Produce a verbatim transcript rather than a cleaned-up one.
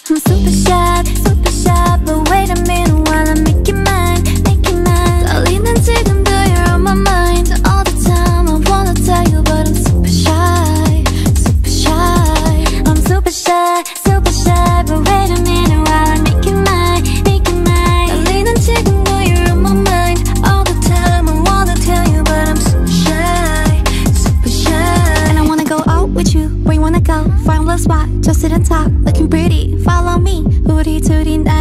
I'm super shy, super shy, but wait a minute while I make you mine, make you mine. 떨리는 지금도 you're on my mind all the time. I wanna tell you, but I'm super shy, super shy. I'm super shy, super shy, but wait a minute while I make you mine, make you mine. 떨리는 지금도 you're on my mind all the time. I wanna tell you, but I'm super shy, super shy. And I wanna go out with you. Where you wanna go? Find a little spot, just sit and talk, looking pretty. Follow me, 우리 둘이 나